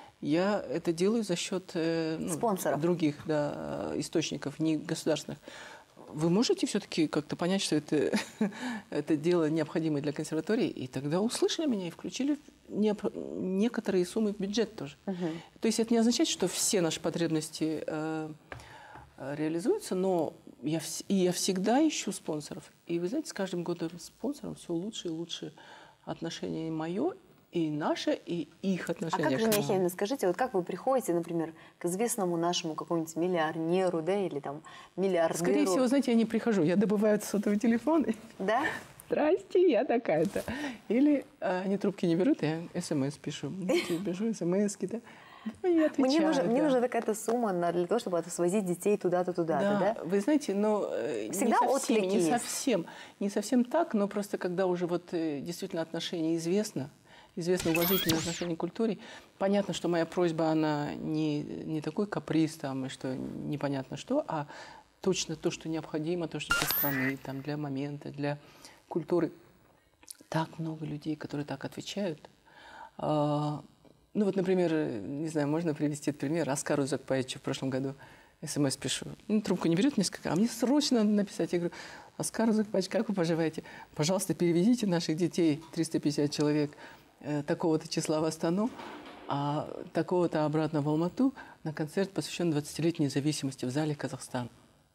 я это делаю за счет э, ну, Спонсоров. других да, источников, не государственных. Вы можете все-таки как-то понять, что это, это дело необходимое для консерватории? И тогда услышали меня и включили не, некоторые суммы в бюджет тоже. Угу. То есть это не означает, что все наши потребности э, реализуются, но я, и я всегда ищу спонсоров. И вы знаете, с каждым годом спонсором все лучше и лучше отношение мое, и наше, и их А отношение. как, Жения Яхеевна, скажите, вот как вы приходите, например, к известному нашему какому-нибудь миллионеру, да, или там миллиардеру? Скорее всего, знаете, я не прихожу. Я добываю сотовый телефон. Да? Здрасте, я такая-то. Или а, они трубки не берут, я смс пишу. Пишу смс-ки, да. Мне, нужна, да. мне нужна такая-то сумма на, для того, чтобы свозить детей туда-то, туда-то, да? Да, вы знаете, но Всегда не совсем, не есть. совсем, не совсем так, но просто когда уже вот действительно отношение известно, известно уважительное отношение к культуре, понятно, что моя просьба, она не, не такой каприз, там, и что непонятно что, а точно то, что необходимо, то, что для страны, там, для момента, для культуры. Так много людей, которые так отвечают. Ну вот, например, не знаю, можно привести пример. Оскару Узакбаевичу в прошлом году смс пишу. Ну, трубку не берет несколько, а мне срочно надо написать. Я говорю, Оскар Узакбаевич, как вы поживаете? Пожалуйста, переведите наших детей, триста пятьдесят человек, э, такого-то числа в Астану, а такого-то обратно в Алмату на концерт, посвященный двадцатилетней независимости в зале Казахстан.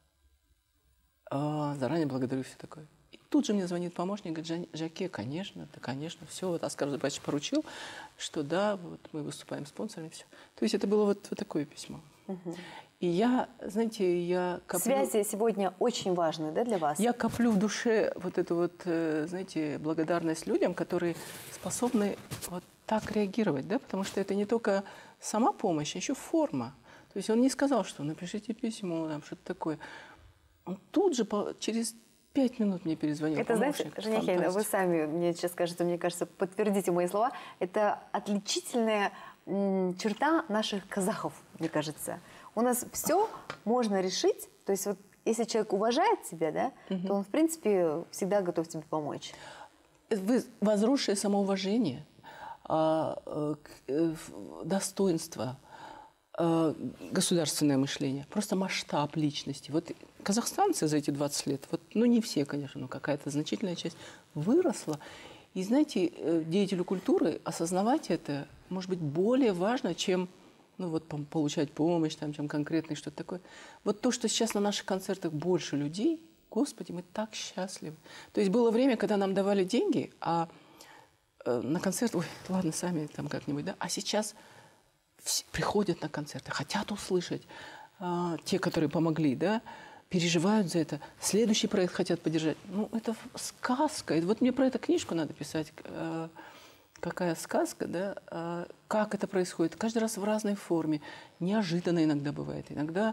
А, заранее благодарю, все такое. Тут же мне звонит помощник, говорит, Жаке, конечно, да, конечно, все, вот Оскар Узакбаевич поручил, что да, вот мы выступаем спонсорами, все. То есть это было вот, вот такое письмо. Угу. И я, знаете, я коплю... Связи сегодня очень важны, да, для вас? Я коплю в душе вот эту вот, знаете, благодарность людям, которые способны вот так реагировать, да, потому что это не только сама помощь, а еще форма. То есть он не сказал, что напишите письмо, там, что-то такое. Он тут же, через пять минут мне перезвонил Это, знаете, помощник. Женя Хейна, вы Фантастика. сами, мне сейчас кажется, мне кажется, подтвердите мои слова, это отличительная м, черта наших казахов, мне кажется. У нас все можно решить, то есть вот если человек уважает тебя, да, угу. то он, в принципе, всегда готов тебе помочь. Вы, возросшее самоуважение, а, а, достоинство, а, государственное мышление, просто масштаб личности. Вот казахстанцы за эти двадцать лет, вот, ну не все, конечно, но какая-то значительная часть выросла. И знаете, деятелю культуры осознавать это может быть более важно, чем ну, вот, получать помощь, там, чем конкретный что-то такое. Вот то, что сейчас на наших концертах больше людей, Господи, мы так счастливы. То есть было время, когда нам давали деньги, а э, на концерт, ой, ладно, сами там как-нибудь, да, а сейчас все приходят на концерты, хотят услышать, э, те, которые помогли, да, переживают за это, следующий проект хотят поддержать. Ну, это сказка. И вот мне про эту книжку надо писать. Э, какая сказка, да, э, как это происходит. Каждый раз в разной форме. Неожиданно иногда бывает. Иногда...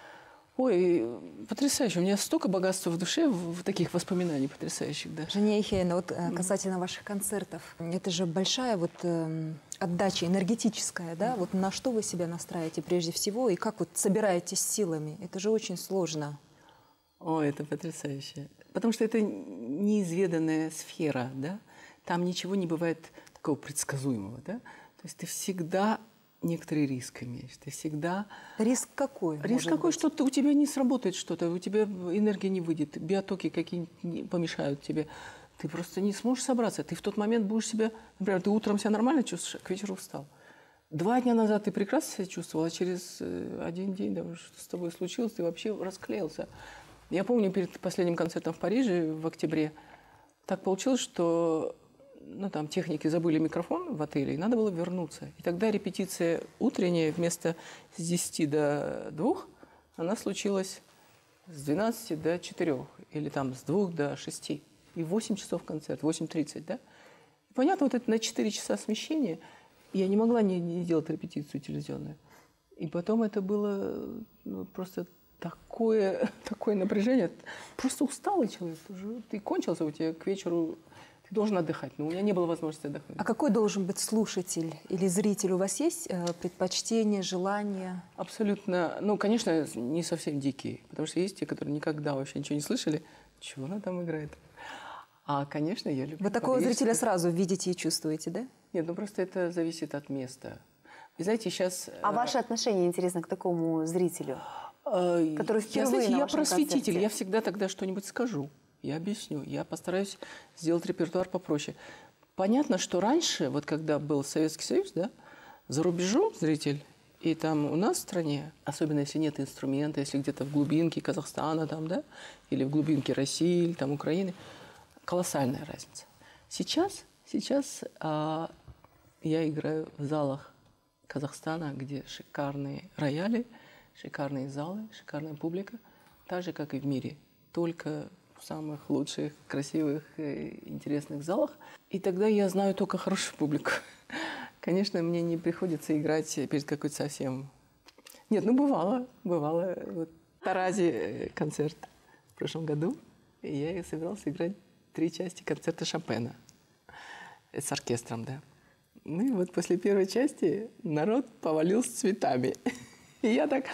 Ой, потрясающе. У меня столько богатства в душе, в таких воспоминаний потрясающих, да. Женя Ехейна, вот касательно ваших концертов, это же большая вот э, отдача энергетическая, да? Вот на что вы себя настраиваете прежде всего и как вот собираетесь силами? Это же очень сложно. О, это потрясающе. Потому что это неизведанная сфера, да? Там ничего не бывает такого предсказуемого, да? То есть ты всегда... некоторый риск имеешь. Ты всегда... Риск какой? Риск какой, что у тебя не сработает что-то, у тебя энергия не выйдет, биотоки какие-нибудь помешают тебе. Ты просто не сможешь собраться. Ты в тот момент будешь себя... Например, ты утром себя нормально чувствуешь, а к вечеру устал. Два дня назад ты прекрасно себя чувствовал, а через один день, да, что с тобой случилось, ты вообще расклеился. Я помню, перед последним концертом в Париже в октябре так получилось, что... ну, там, техники забыли микрофон в отеле, и надо было вернуться. И тогда репетиция утренняя вместо с десяти до двух, она случилась с двенадцати до четырёх, или там с двух до шести. И восемь часов концерт, восемь тридцать, да? И понятно, вот это на четыре часа смещения, я не могла не, не делать репетицию телевизионную. И потом это было ну, просто такое, такое напряжение. Просто усталый человек. Уже, ты кончился, у тебя к вечеру... Ты должен отдыхать, но у меня не было возможности отдохнуть. А какой должен быть слушатель или зритель? У вас есть э, предпочтения, желания? Абсолютно. Ну, конечно, не совсем дикие. Потому что есть те, которые никогда вообще ничего не слышали. Чего она там играет? А, конечно, я люблю... Вы такого есть... зрителя сразу видите и чувствуете, да? Нет, ну просто это зависит от места. Вы знаете, сейчас... А ваше отношение, интересно, к такому зрителю, который впервые я, знаете, на я вашем просветитель, концерте? я всегда тогда что-нибудь скажу. Я объясню. Я постараюсь сделать репертуар попроще. Понятно, что раньше, вот когда был Советский Союз, да, за рубежом зритель, и там у нас в стране, особенно если нет инструмента, если где-то в глубинке Казахстана, там, да, или в глубинке России, или там Украины, колоссальная разница. Сейчас, сейчас а, я играю в залах Казахстана, где шикарные рояли, шикарные залы, шикарная публика, так же, как и в мире, только в самых лучших, красивых, интересных залах. И тогда я знаю только хорошую публику. Конечно, мне не приходится играть перед какой-то совсем... Нет, ну бывало, бывало. Вот в Таразе концерт в прошлом году, и я собирался играть три части концерта Шопена с оркестром, да. Ну и вот после первой части народ повалил с цветами. И я так...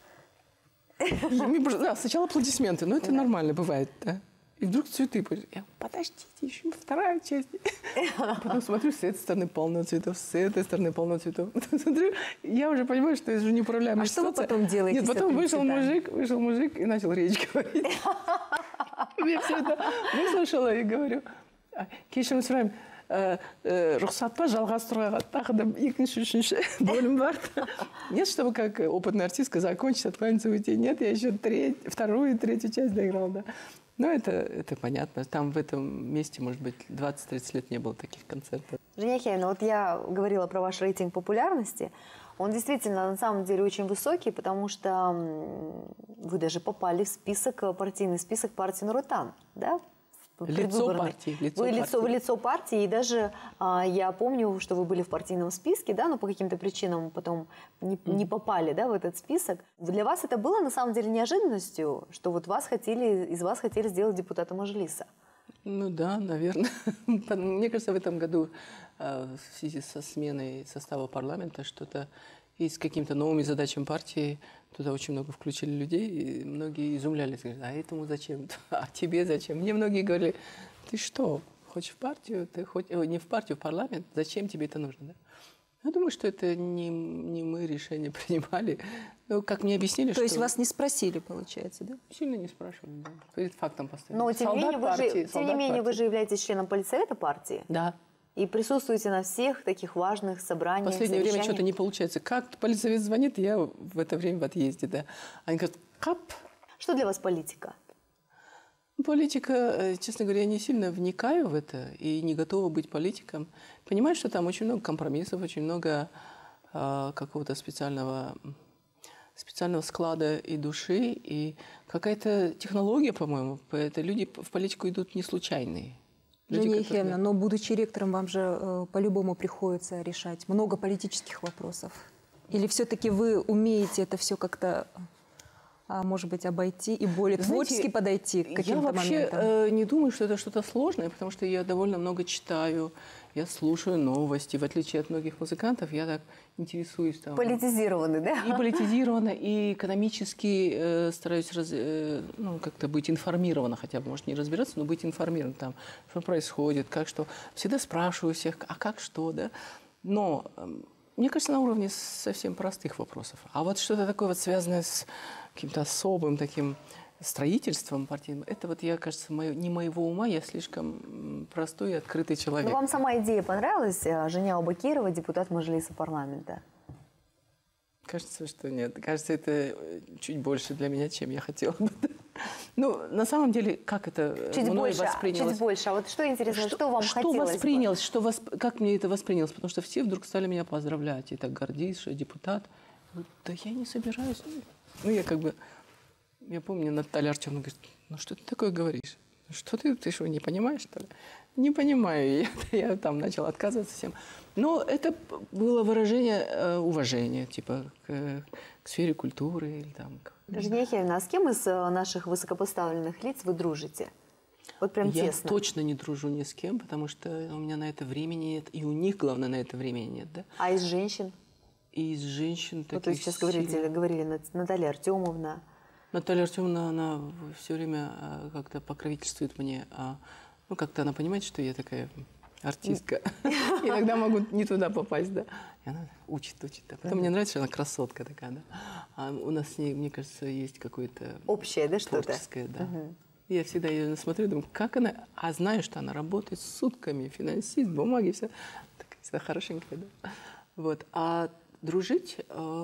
Да, сначала аплодисменты, но это нормально бывает, да. И вдруг цветы. Я, подождите, еще вторая часть. Потом смотрю, с этой стороны полно цветов, с этой стороны полно цветов. Смотрю, я уже понимаю, что это же неуправляемая А ситуация. что вы потом делаете? Нет, потом вышел мужик, вышел мужик и начал речь говорить. Я все это выслушала и говорю, кешірім сұраймын, рұқсат па жалғастыруға тағы да екінші, үшінші бөлім бар. Нет, чтобы как опытная артистка закончить, откланяться, уйти. Нет, я еще треть, вторую и третью часть доиграла, да. Но это, это понятно. Там в этом месте, может быть, двадцать-тридцать лет не было таких концертов. Женя Хейна, вот я говорила про ваш рейтинг популярности. Он действительно на самом деле очень высокий, потому что вы даже попали в список, партийный список партии Нур Отан, да? Лицо партии. Лицо вы, партии. Лицо, вы лицо партии, и даже а, я помню, что вы были в партийном списке, да, но по каким-то причинам потом не, mm. не попали, да, в этот список. Для вас это было на самом деле неожиданностью, что вот вас хотели, из вас хотели сделать депутата Маджлиса? Ну да, наверное. Мне кажется, в этом году в связи со сменой состава парламента что-то и с какими-то новыми задачами партии туда очень много включили людей, и многие изумлялись, говорят, а этому зачем? А тебе зачем? Мне многие говорили, ты что, хочешь в партию? Ты хоть... Не в партию, в парламент? Зачем тебе это нужно? Да? Я думаю, что это не, не мы решение принимали. Ну, как мне объяснили, То что... есть вас не спросили, получается, да? Сильно не спрашивали, да. Перед фактом поставили. Но, тем не менее, вы, партии, же, тем не менее партии. вы же являетесь членом политсовета партии. Да. И присутствуете на всех таких важных собраниях, В последнее время что-то не получается. Как политсовет звонит, я в это время в отъезде, да. Они говорят, кап. Что для вас политика? Политика, честно говоря, я не сильно вникаю в это и не готова быть политиком. Понимаю, что там очень много компромиссов, очень много э, какого-то специального, специального склада и души, и какая-то технология, по-моему. Это люди в политику идут не случайные. Жения Михайловна, но будучи ректором, вам же э, по-любому приходится решать много политических вопросов. Или все-таки вы умеете это все как-то, а, может быть, обойти и более Знаете, творчески подойти к каким-то моментам? Я вообще э, не думаю, что это что-то сложное, потому что я довольно много читаю, я слушаю новости. В отличие от многих музыкантов, я так интересуюсь. Там, Политизированный, да? И политизированно, и экономически э, стараюсь раз, э, ну, как-то быть информирована, хотя бы, может, не разбираться, но быть информирована, там, что происходит, как что. Всегда спрашиваю всех, а как что, да? Но э, мне кажется, на уровне совсем простых вопросов. А вот что-то такое вот связанное с каким-то особым таким строительством партийным, это вот, я, кажется, моё, не моего ума, я слишком простой и открытый человек. Но вам сама идея понравилась? Женя Абакирова, депутат Маджлиса парламента? Кажется, что нет. Кажется, это чуть больше для меня, чем я хотела бы. Ну, на самом деле, как это чуть мной больше, воспринялось? Чуть больше. А вот что интересно, что, что вам что хотелось воспринялось, бы? что восп... Как мне это воспринялось? Потому что все вдруг стали меня поздравлять. И так гордись, что депутат. Да я не собираюсь. Ну, я как бы... Я помню, Наталья Артемовна говорит, ну что ты такое говоришь? Что ты, ты что, не понимаешь, что ли? Не понимаю. Я, я там начала отказываться всем. Но это было выражение э, уважения, типа, к, к сфере культуры. Или, там, к... Жения Михайловна, а с кем из наших высокопоставленных лиц вы дружите? Вот прям я тесно. Я точно не дружу ни с кем, потому что у меня на это времени нет. И у них, главное, на это времени нет. Да? А из женщин? И из женщин таких... Вот вы сейчас говорили, говорили Наталья Артемовна. Наталья Артемовна, она все время как-то покровительствует мне. Ну, как-то она понимает, что я такая артистка. Иногда могу не туда попасть, да. И она учит, учит. Да. Потом мне нравится, что она красотка такая, да. А у нас с ней, мне кажется, есть какое-то... Общее, да, что-то? Творческое, да. Я всегда ее смотрю, думаю, как она... А знаю, что она работает сутками, финансист, бумаги, все. Такая всегда хорошенькая, да. Вот. А дружить...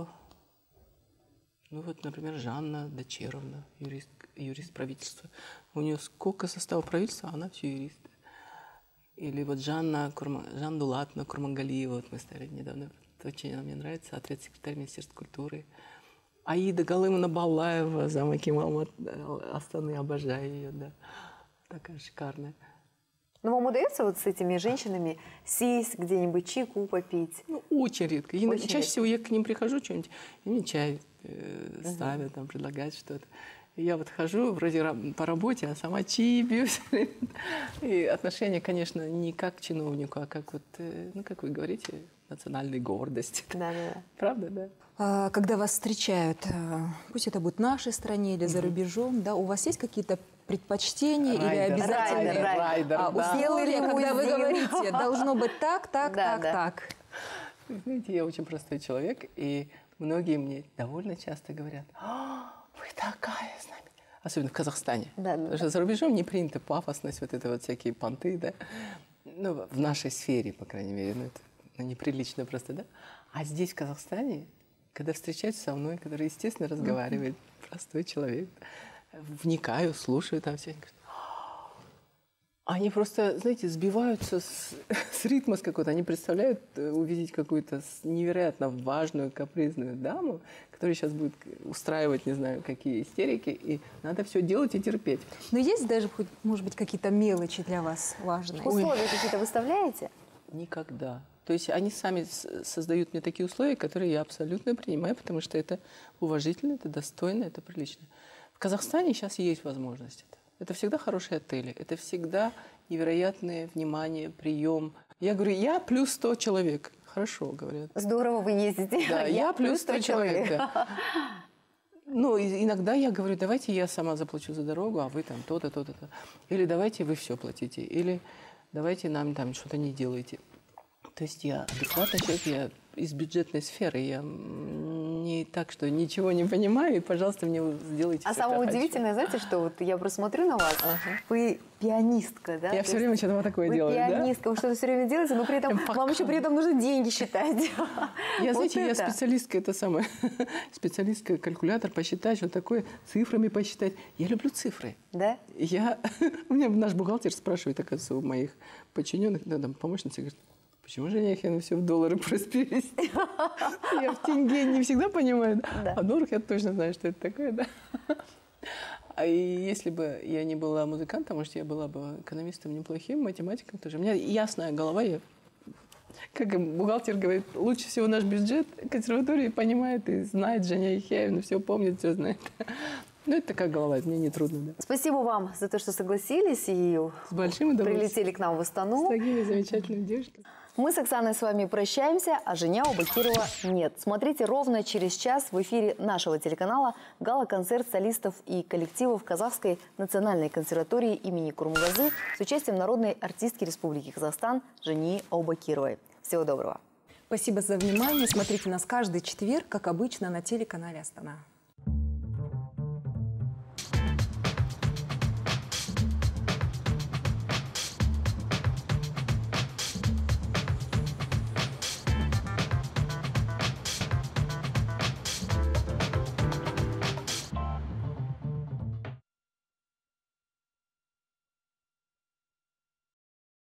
Ну вот, например, Жанна Дочеровна, юрист, юрист правительства. У нее сколько состава правительства, она все юрист. Или вот Жанна Курма, Жан Дулатна Курмангалиева, вот мы стали недавно, очень она мне нравится, ответ-секретарь Министерства культуры. Аида Галымовна Балаева, замок имама Астаны, обожаю ее, да. Такая шикарная. Ну, вам удается вот с этими женщинами сесть где-нибудь, чайку попить? Ну, очень редко. Очень Чаще редко. всего я к ним прихожу, что-нибудь, и мне чай э, ставят, там, предлагают что-то. И я вот хожу, вроде по работе, а сама чаи пью. И отношения, конечно, не как к чиновнику, а как вот, э, ну, как вы говорите, национальной гордости. Да, да, да. Правда, да? А, когда вас встречают, пусть это будет в нашей стране или за рубежом, да, у вас есть какие-то предпочтения Райдер. или обязательные Райдер, райдер, а, да. условия, когда вы Лимузин. говорите, должно быть так, так, Да, так, да. так. Вы знаете, я очень простой человек, и многие мне довольно часто говорят, «А, вы такая с нами». Особенно в Казахстане. Да, да, Потому что за рубежом не принято пафосность, вот это вот всякие понты, да. Ну, в нашей сфере, по крайней мере, ну, это ну, неприлично просто, да. А здесь, в Казахстане, когда встречаются со мной, который, естественно, разговаривает, простой человек, вникаю, слушаю там все, они говорят, Они просто, знаете, сбиваются с, с ритма с какой-то. Они представляют э, увидеть какую-то с- невероятно важную, капризную даму, которая сейчас будет устраивать, не знаю, какие истерики, и надо все делать и терпеть. Но есть даже, хоть, может быть, какие-то мелочи для вас важные? Условия какие-то выставляете? Никогда. То есть они сами с- создают мне такие условия, которые я абсолютно принимаю, потому что это уважительно, это достойно, это прилично. В Казахстане сейчас есть возможность это. Это всегда хорошие отели, это всегда невероятное внимание, прием. Я говорю, я плюс сто человек. Хорошо, говорят. Здорово вы ездите. Да, я плюс сто человек. да. Ну, и иногда я говорю, давайте я сама заплачу за дорогу, а вы там то-то, то-то, то. Или давайте вы все платите. Или давайте нам там что-то не делайте. То есть я адекватный человек, я из бюджетной сферы, я м, не так, что ничего не понимаю, и, пожалуйста, мне сделайте А всё, что самое я хочу. удивительное, знаете, что вот я просто смотрю на вас, вы пианистка, да? Я То все есть время что-то вот такое Вы делаю, да? пианистка, вы что-то все время делаете, но при этом Прям вам еще при этом нужно деньги считать. Я, Вот знаете, я это. специалистка, это самое, специалистка, калькулятор посчитать, что такое, цифрами посчитать. Я люблю цифры. Да? Я, у меня наш бухгалтер спрашивает, оказывается, у моих подчиненных, да, там, помощница, говорит, почему же Женяхина все в доллары просит перевести? Я в тенге не всегда понимаю, Да. а в долларах я точно знаю, что это такое, да. А и если бы я не была музыкантом, может, я была бы экономистом неплохим, математиком тоже. У меня ясная голова, я, как и бухгалтер говорит, лучше всего наш бюджет консерватории понимает и знает Женя Яхяевна, все помнит, все знает. Ну, это такая голова, это мне не трудно, да. Спасибо вам за то, что согласились и С большим удовольствием. прилетели к нам в С Астану. такими замечательными девушками. Мы с Оксаной с вами прощаемся, а Женя Убакирова нет. Смотрите ровно через час в эфире нашего телеканала гала-концерт солистов и коллективов Казахской национальной консерватории имени Курмангазы с участием народной артистки Республики Казахстан Жени Аубакировой. Всего доброго. Спасибо за внимание. Смотрите нас каждый четверг, как обычно, на телеканале Астана.